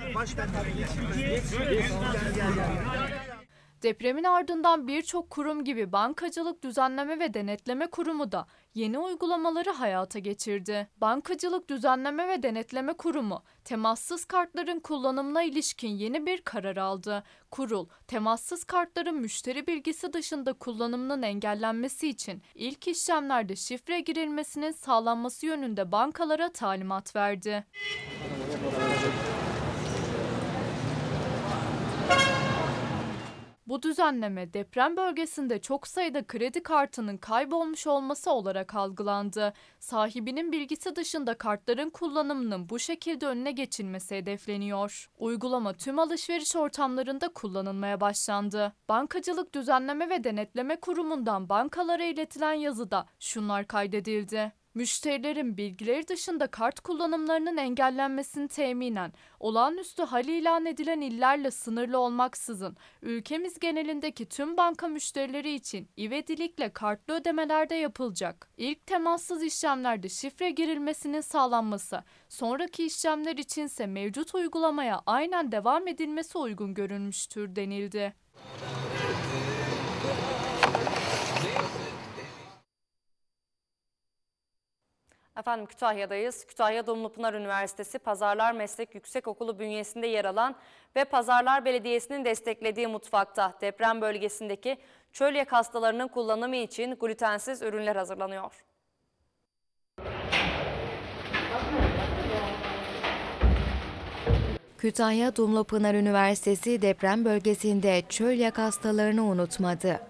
Depremin ardından birçok kurum gibi Bankacılık Düzenleme ve Denetleme Kurumu da yeni uygulamaları hayata geçirdi. Bankacılık Düzenleme ve Denetleme Kurumu, temassız kartların kullanımına ilişkin yeni bir karar aldı. Kurul, temassız kartların müşteri bilgisi dışında kullanımının engellenmesi için ilk işlemlerde şifre girilmesinin sağlanması yönünde bankalara talimat verdi. Bu düzenleme deprem bölgesinde çok sayıda kredi kartının kaybolmuş olması olarak algılandı. Sahibinin bilgisi dışında kartların kullanımının bu şekilde önüne geçilmesi hedefleniyor. Uygulama tüm alışveriş ortamlarında kullanılmaya başlandı. Bankacılık Düzenleme ve Denetleme Kurumu'ndan bankalara iletilen yazıda şunlar kaydedildi. Müşterilerin bilgileri dışında kart kullanımlarının engellenmesini teminen olağanüstü hal ilan edilen illerle sınırlı olmaksızın ülkemiz genelindeki tüm banka müşterileri için ivedilikle kartlı ödemelerde yapılacak. İlk temassız işlemlerde şifre girilmesinin sağlanması, sonraki işlemler içinse mevcut uygulamaya aynen devam edilmesi uygun görülmüştür denildi. Efendim Kütahya'dayız. Kütahya Dumlupınar Üniversitesi Pazarlar Meslek Yüksekokulu bünyesinde yer alan ve Pazarlar Belediyesi'nin desteklediği mutfakta deprem bölgesindeki çölyak hastalarının kullanımı için glutensiz ürünler hazırlanıyor. Kütahya Dumlupınar Üniversitesi deprem bölgesinde çölyak hastalarını unutmadı.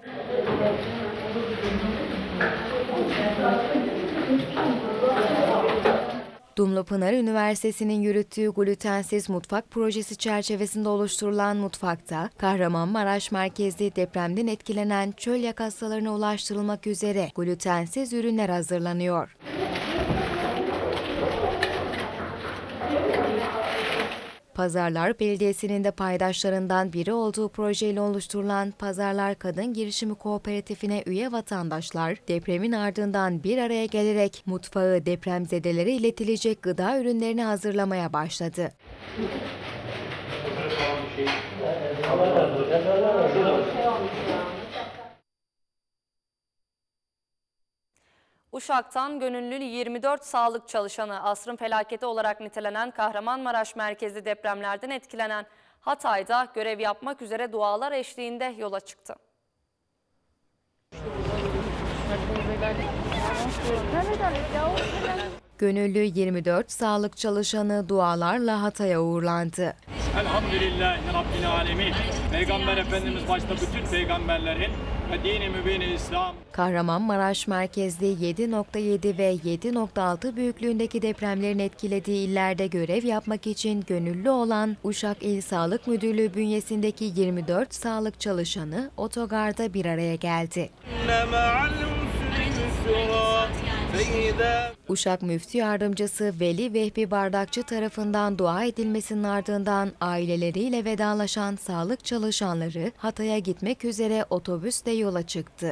Dumlupınar Üniversitesi'nin yürüttüğü glutensiz mutfak projesi çerçevesinde oluşturulan mutfakta Kahramanmaraş merkezli depremden etkilenen çölyak hastalarına ulaştırılmak üzere glutensiz ürünler hazırlanıyor. Pazarlar Belediyesi'nin de paydaşlarından biri olduğu projeyle oluşturulan Pazarlar Kadın Girişimi Kooperatifine üye vatandaşlar depremin ardından bir araya gelerek mutfağı depremzedelere iletilecek gıda ürünlerini hazırlamaya başladı. Uşak'tan gönüllü yirmi dört sağlık çalışanı asrın felaketi olarak nitelenen Kahramanmaraş merkezli depremlerden etkilenen Hatay'da görev yapmak üzere dualar eşliğinde yola çıktı. Gönüllü yirmi dört sağlık çalışanı dualarla Hatay'a uğurlandı. Elhamdülillahi Rabbil Alemin. Peygamber Efendimiz başta bütün peygamberlerin ve dini mübini İslam. Kahramanmaraş merkezli yedi nokta yedi ve yedi nokta altı büyüklüğündeki depremlerin etkilediği illerde görev yapmak için gönüllü olan Uşak İl Sağlık Müdürlüğü bünyesindeki yirmi dört sağlık çalışanı otogarda bir araya geldi. Uşak Müftü Yardımcısı Veli Vehbi Bardakçı tarafından dua edilmesinin ardından aileleriyle vedalaşan sağlık çalışanları Hatay'a gitmek üzere otobüsle yola çıktı.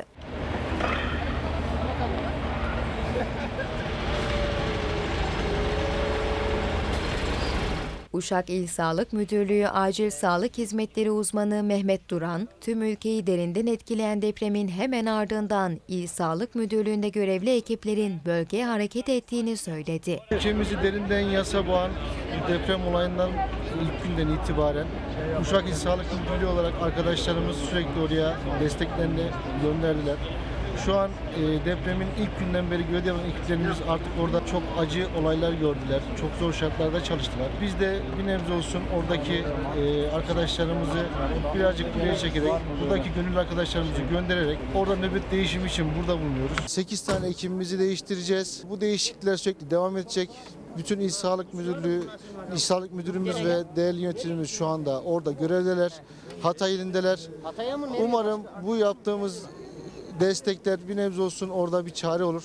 Uşak İl Sağlık Müdürlüğü Acil Sağlık Hizmetleri uzmanı Mehmet Duran, tüm ülkeyi derinden etkileyen depremin hemen ardından İl Sağlık Müdürlüğü'nde görevli ekiplerin bölgeye hareket ettiğini söyledi. Ülkemizi derinden yasa boğan deprem olayından ilk günden itibaren Uşak İl Sağlık Müdürlüğü olarak arkadaşlarımız sürekli oraya desteklerini gönderdiler. Şu an e, depremin ilk günden beri görev yapan ekiplerimiz artık orada çok acı olaylar gördüler. Çok zor şartlarda çalıştılar. Biz de bir nebze olsun oradaki e, arkadaşlarımızı birazcık buraya çekerek, buradaki gönüllü arkadaşlarımızı göndererek orada nöbet değişimi için burada bulunuyoruz. sekiz tane ekibimizi değiştireceğiz. Bu değişiklikler sürekli devam edecek. Bütün İl Sağlık Müdürlüğü, İl Sağlık Müdürümüz ve değerli yöneticilerimiz şu anda orada görevdeler. Hatay ilindeler. Umarım bu yaptığımız destekler bir nebze olsun orada bir çare olur.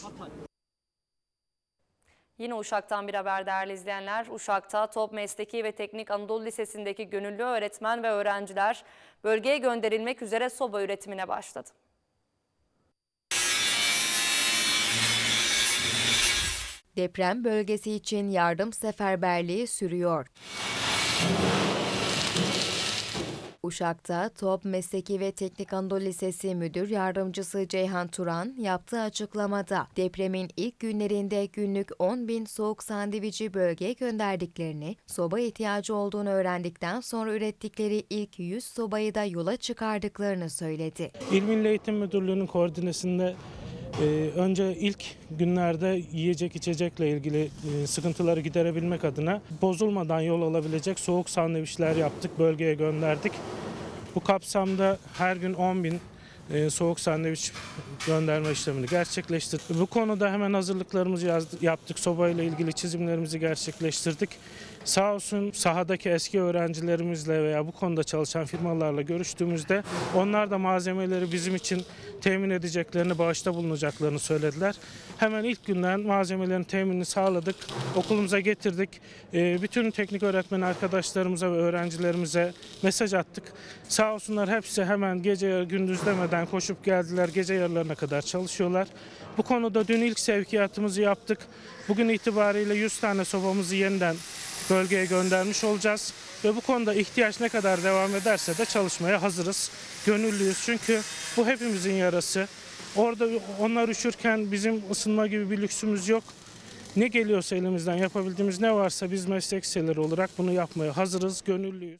Yine Uşak'tan bir haber değerli izleyenler. Uşak'ta Top Mesleki ve Teknik Anadolu Lisesi'ndeki gönüllü öğretmen ve öğrenciler bölgeye gönderilmek üzere soba üretimine başladı. Deprem bölgesi için yardım seferberliği sürüyor. Uşak'ta Top Mesleki ve Teknik Anadolu Lisesi Müdür Yardımcısı Ceyhan Turan yaptığı açıklamada depremin ilk günlerinde günlük on bin soğuk sandviçi bölgeye gönderdiklerini, soba ihtiyacı olduğunu öğrendikten sonra ürettikleri ilk yüz sobayı da yola çıkardıklarını söyledi. İl Milli Eğitim Müdürlüğü'nün koordinesinde Ee, önce ilk günlerde yiyecek içecekle ilgili e, sıkıntıları giderebilmek adına bozulmadan yol alabilecek soğuk sandviçler yaptık, bölgeye gönderdik. Bu kapsamda her gün on bin e, soğuk sandviç gönderme işlemini gerçekleştirdik. Bu konuda hemen hazırlıklarımızı yazdık, yaptık, sobayla ilgili çizimlerimizi gerçekleştirdik. Sağ olsun sahadaki eski öğrencilerimizle veya bu konuda çalışan firmalarla görüştüğümüzde onlar da malzemeleri bizim için temin edeceklerini, bağışta bulunacaklarını söylediler. Hemen ilk günden malzemelerin teminini sağladık, okulumuza getirdik. Bütün teknik öğretmen arkadaşlarımıza ve öğrencilerimize mesaj attık. Sağ olsunlar hepsi hemen gece gündüz demeden koşup geldiler, gece yarılarına kadar çalışıyorlar. Bu konuda dün ilk sevkiyatımızı yaptık. Bugün itibariyle yüz tane sobamızı yeniden bölgeye göndermiş olacağız ve bu konuda ihtiyaç ne kadar devam ederse de çalışmaya hazırız, gönüllüyüz çünkü bu hepimizin yarası. Orada onlar üşürken bizim ısınma gibi bir lüksümüz yok. Ne geliyorsa elimizden yapabildiğimiz ne varsa biz meslek liseleri olarak bunu yapmaya hazırız, gönüllüyüz.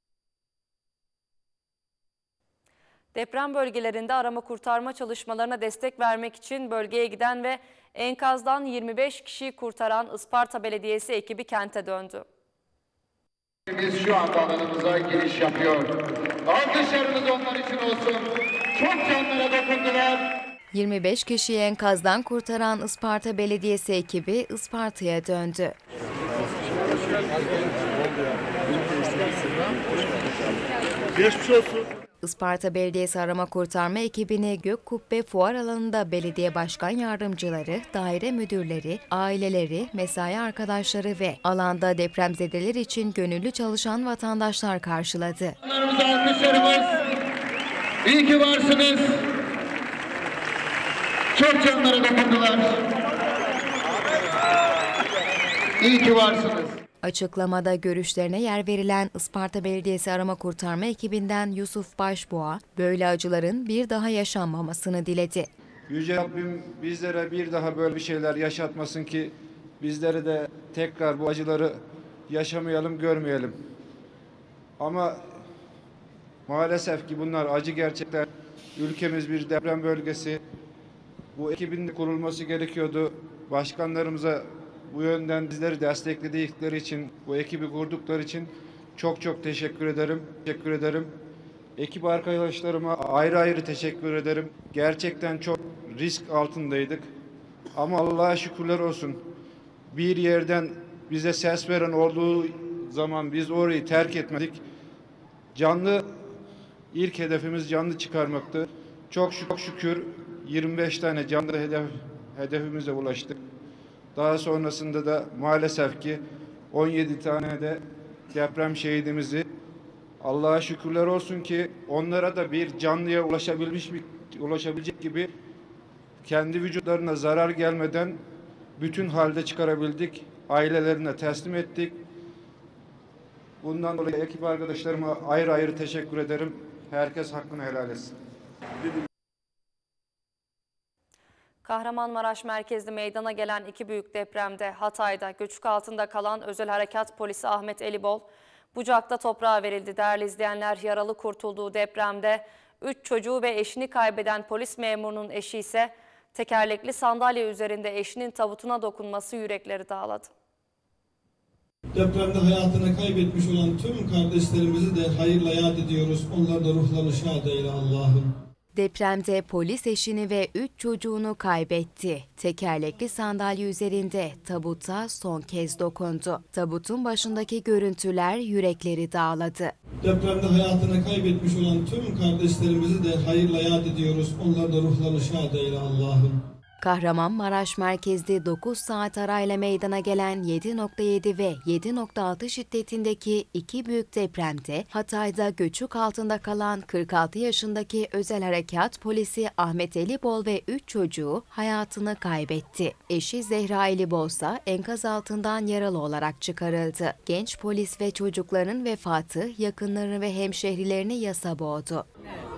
Deprem bölgelerinde arama kurtarma çalışmalarına destek vermek için bölgeye giden ve enkazdan yirmi beş kişiyi kurtaran Isparta Belediyesi ekibi kente döndü. Biz şu anda alanımıza giriş yapıyor. Alkışlarımız onlar için olsun. Çok canlara dokundular. yirmi beş kişiyi enkazdan kurtaran Isparta Belediyesi ekibi Isparta'ya döndü. Geçmiş olsun. Isparta Belediyesi arama kurtarma ekibini Gökkubbe Fuar Alanı'nda belediye başkan yardımcıları, daire müdürleri, aileleri, mesai arkadaşları ve alanda depremzedeler için gönüllü çalışan vatandaşlar karşıladı. Alkışlarımız, iyi ki varsınız. Çok canlara dokundular. İyi ki varsınız. Açıklamada görüşlerine yer verilen Isparta Belediyesi arama kurtarma ekibinden Yusuf Başboğa, böyle acıların bir daha yaşanmamasını diledi. Yüce Rabbim bizlere bir daha böyle bir şeyler yaşatmasın ki bizlere de tekrar bu acıları yaşamayalım, görmeyelim. Ama maalesef ki bunlar acı gerçekler. Ülkemiz bir deprem bölgesi. Bu ekibin kurulması gerekiyordu. Başkanlarımıza bu yönden bizleri destekledikleri için, bu ekibi kurdukları için çok çok teşekkür ederim. Teşekkür ederim. Ekip arkadaşlarıma ayrı ayrı teşekkür ederim. Gerçekten çok risk altındaydık. Ama Allah'a şükürler olsun. Bir yerden bize ses veren olduğu zaman biz orayı terk etmedik. Canlı, ilk hedefimiz canlı çıkarmaktı. Çok şükür yirmi beş tane canlı hedef, hedefimize ulaştık. Daha sonrasında da maalesef ki on yedi tane de deprem şehidimizi, Allah'a şükürler olsun ki onlara da bir canlıya ulaşabilmiş ulaşabilecek gibi kendi vücutlarına zarar gelmeden bütün halde çıkarabildik. Ailelerine teslim ettik. Bundan dolayı ekip arkadaşlarıma ayrı ayrı teşekkür ederim. Herkes hakkını helal etsin. Kahramanmaraş merkezli meydana gelen iki büyük depremde Hatay'da göçük altında kalan Özel Harekat Polisi Ahmet Elibol, Bucak'ta toprağa verildi. Değerli izleyenler, yaralı kurtulduğu depremde üç çocuğu ve eşini kaybeden polis memurunun eşi ise tekerlekli sandalye üzerinde eşinin tabutuna dokunması yürekleri dağladı. Depremde hayatını kaybetmiş olan tüm kardeşlerimizi de hayırla yad ediyoruz. Onlar da ruhlarını şad eyle Allah'ım. Depremde polis eşini ve üç çocuğunu kaybetti. Tekerlekli sandalye üzerinde tabuta son kez dokundu. Tabutun başındaki görüntüler yürekleri dağladı. Depremde hayatını kaybetmiş olan tüm kardeşlerimizi de hayırla yad ediyoruz. Onlar da ruhlarını şad eyle Allah'ım. Kahramanmaraş merkezli dokuz saat arayla meydana gelen yedi nokta yedi ve yedi nokta altı şiddetindeki iki büyük depremde Hatay'da göçük altında kalan kırk altı yaşındaki Özel Harekat Polisi Ahmet Elibol ve üç çocuğu hayatını kaybetti. Eşi Zehra Elibol ise enkaz altından yaralı olarak çıkarıldı. Genç polis ve çocukların vefatı yakınlarını ve hemşehrilerini yasa boğdu.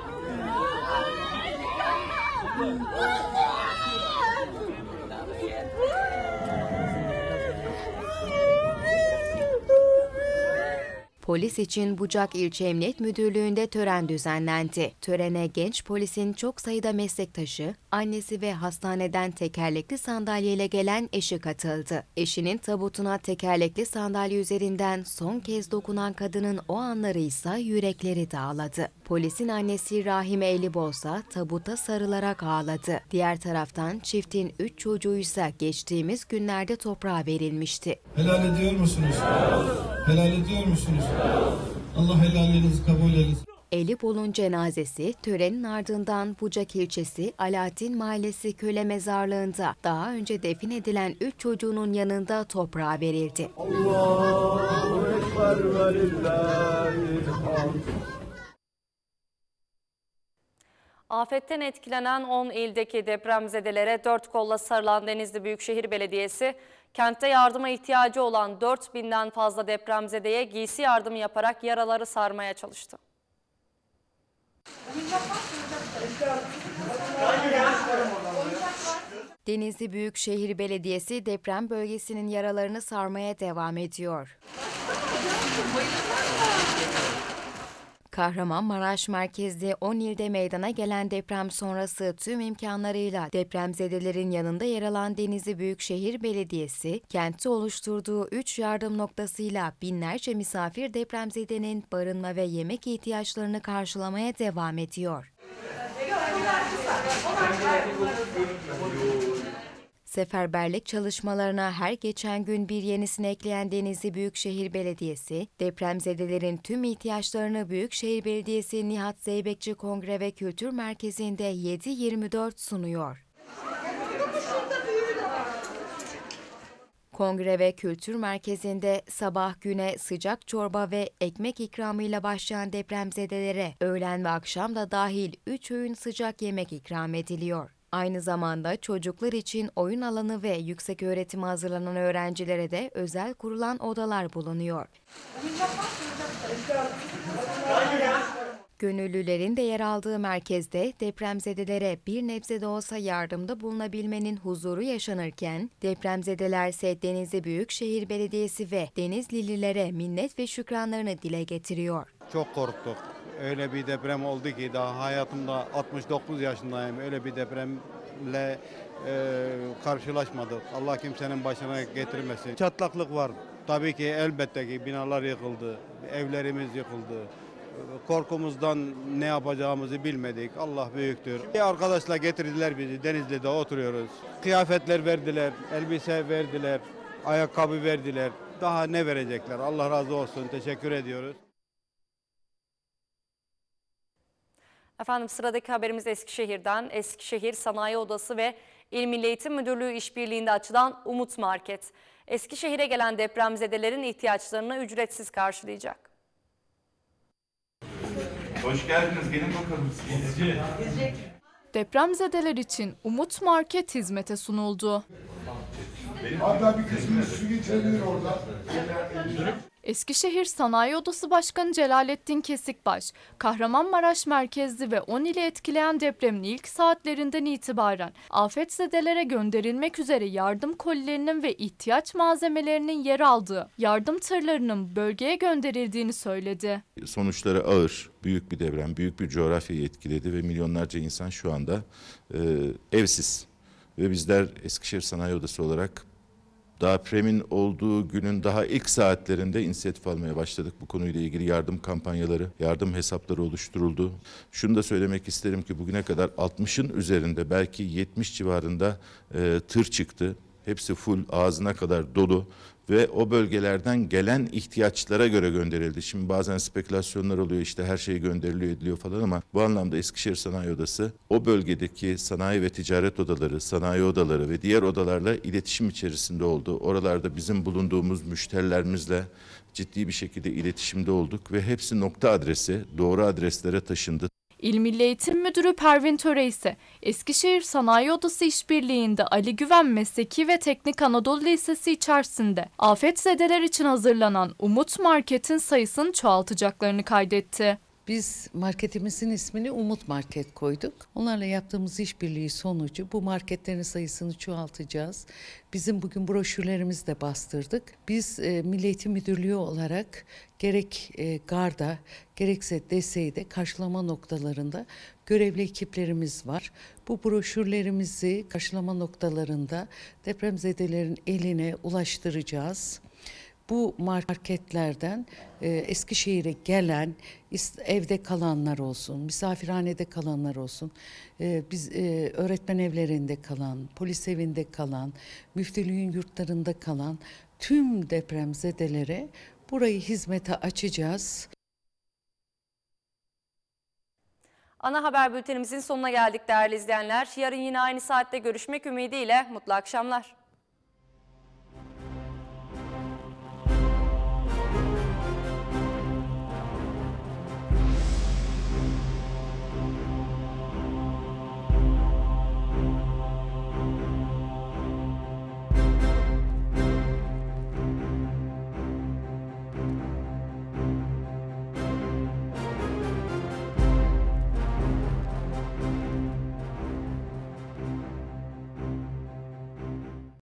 Polis için Bucak İlçe Emniyet Müdürlüğü'nde tören düzenlendi. Törene genç polisin çok sayıda meslektaşı, annesi ve hastaneden tekerlekli sandalyeyle gelen eşi katıldı. Eşinin tabutuna tekerlekli sandalye üzerinden son kez dokunan kadının o anları ise yürekleri dağladı. Polisin annesi Rahime Elibol ise tabuta sarılarak ağladı. Diğer taraftan çiftin üç çocuğu ise geçtiğimiz günlerde toprağa verilmişti. Helal ediyor musunuz? Helal ediyor musunuz? Allah helallerinizi kabul eylesin. Elibol'un cenazesi törenin ardından Bucak ilçesi Alaaddin Mahallesi Köle Mezarlığı'nda daha önce defin edilen üç çocuğunun yanında toprağa verildi. Allahu Ekber ve lillahil hamd. Afetten etkilenen on ildeki depremzedelere dört kolla sarılan Denizli Büyükşehir Belediyesi, kentte yardıma ihtiyacı olan dört binden fazla depremzedeye giysi yardımı yaparak yaraları sarmaya çalıştı. Denizli Büyükşehir Belediyesi deprem bölgesinin yaralarını sarmaya devam ediyor. Kahramanmaraş merkezli on ilde meydana gelen deprem sonrası tüm imkanlarıyla depremzedelerin yanında yer alan Denizli Büyükşehir Belediyesi, kentte oluşturduğu üç yardım noktasıyla binlerce misafir depremzedenin barınma ve yemek ihtiyaçlarını karşılamaya devam ediyor. Seferberlik çalışmalarına her geçen gün bir yenisini ekleyen Denizli Büyükşehir Belediyesi, depremzedelerin tüm ihtiyaçlarını Büyükşehir Belediyesi Nihat Zeybekçi Kongre ve Kültür Merkezi'nde yedi yirmi dört sunuyor. Kongre ve Kültür Merkezi'nde sabah güne sıcak çorba ve ekmek ikramıyla başlayan depremzedelere öğlen ve akşam da dahil üç öğün sıcak yemek ikram ediliyor. Aynı zamanda çocuklar için oyun alanı ve yüksek öğretime hazırlanan öğrencilere de özel kurulan odalar bulunuyor. Gönüllülerin de yer aldığı merkezde depremzedelere bir nebze de olsa yardımda bulunabilmenin huzuru yaşanırken, depremzedelerse Denizli Büyükşehir Belediyesi ve Denizlililere minnet ve şükranlarını dile getiriyor. Çok korktuk. Öyle bir deprem oldu ki daha hayatımda altmış dokuz yaşındayım. Öyle bir depremle e, karşılaşmadık. Allah kimsenin başına getirmesin. Çatlaklık var. Tabii ki elbette ki binalar yıkıldı, evlerimiz yıkıldı. Korkumuzdan ne yapacağımızı bilmedik. Allah büyüktür. Bir arkadaşla getirdiler bizi. Denizli'de oturuyoruz. Kıyafetler verdiler, elbise verdiler, ayakkabı verdiler. Daha ne verecekler? Allah razı olsun. Teşekkür ediyoruz. Efendim sıradaki haberimiz Eskişehir'den. Eskişehir Sanayi Odası ve İl Milli Eğitim Müdürlüğü işbirliğinde açılan Umut Market, Eskişehir'e gelen depremzedelerin ihtiyaçlarını ücretsiz karşılayacak. Hoş geldiniz. Gelin bakalım. Gezci. Depremzedeler için Umut Market hizmete sunuldu. Hatta bir kısmını su geçebilir orada. Eskişehir Sanayi Odası Başkanı Celalettin Kesikbaş, Kahramanmaraş merkezli ve on ili etkileyen depremin ilk saatlerinden itibaren afetzedelere gönderilmek üzere yardım kolilerinin ve ihtiyaç malzemelerinin yer aldığı yardım tırlarının bölgeye gönderildiğini söyledi. Sonuçları ağır, büyük bir deprem, büyük bir coğrafyayı etkiledi ve milyonlarca insan şu anda e, evsiz. Ve bizler Eskişehir Sanayi Odası olarak depremin olduğu günün daha ilk saatlerinde inisiyatif almaya başladık. Bu konuyla ilgili yardım kampanyaları, yardım hesapları oluşturuldu. Şunu da söylemek isterim ki bugüne kadar altmışın üzerinde, belki yetmiş civarında e, tır çıktı. Hepsi full, ağzına kadar dolu ve o bölgelerden gelen ihtiyaçlara göre gönderildi. Şimdi bazen spekülasyonlar oluyor, işte her şey gönderiliyor ediliyor falan, ama bu anlamda Eskişehir Sanayi Odası o bölgedeki sanayi ve ticaret odaları, sanayi odaları ve diğer odalarla iletişim içerisinde oldu. Oralarda bizim bulunduğumuz müşterilerimizle ciddi bir şekilde iletişimde olduk ve hepsi nokta adresi, doğru adreslere taşındı. İl Milli Eğitim Müdürü Pervin Töre ise Eskişehir Sanayi Odası İşbirliği'nde Ali Güven Mesleki ve Teknik Anadolu Lisesi içerisinde afetzedeler için hazırlanan Umut Market'in sayısını çoğaltacaklarını kaydetti. Biz marketimizin ismini Umut Market koyduk. Onlarla yaptığımız işbirliği sonucu bu marketlerin sayısını çoğaltacağız. Bizim bugün broşürlerimizi de bastırdık. Biz e, Milli Eğitim Müdürlüğü olarak gerek e, garda gerekse D S İ'de karşılama noktalarında görevli ekiplerimiz var. Bu broşürlerimizi karşılama noktalarında depremzedelerin eline ulaştıracağız. Bu marketlerden e, Eskişehir'e gelen, evde kalanlar olsun, misafirhanede kalanlar olsun, e, biz e, öğretmen evlerinde kalan, polis evinde kalan, müftülüğün yurtlarında kalan tüm depremzedelere burayı hizmete açacağız. Ana haber bültenimizin sonuna geldik değerli izleyenler. Yarın yine aynı saatte görüşmek ümidiyle mutlu akşamlar.